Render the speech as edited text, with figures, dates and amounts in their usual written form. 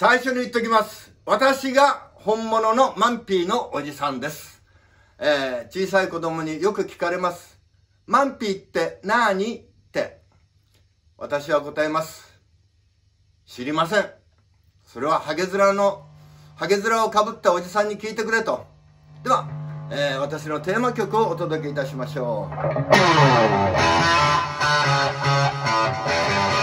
最初に言っときます。私が本物のマンピーのおじさんです。小さい子供によく聞かれます。マンピーって何って。私は答えます。知りません。それはハゲ面をかぶったおじさんに聞いてくれと。では、私のテーマ曲をお届けいたしましょう。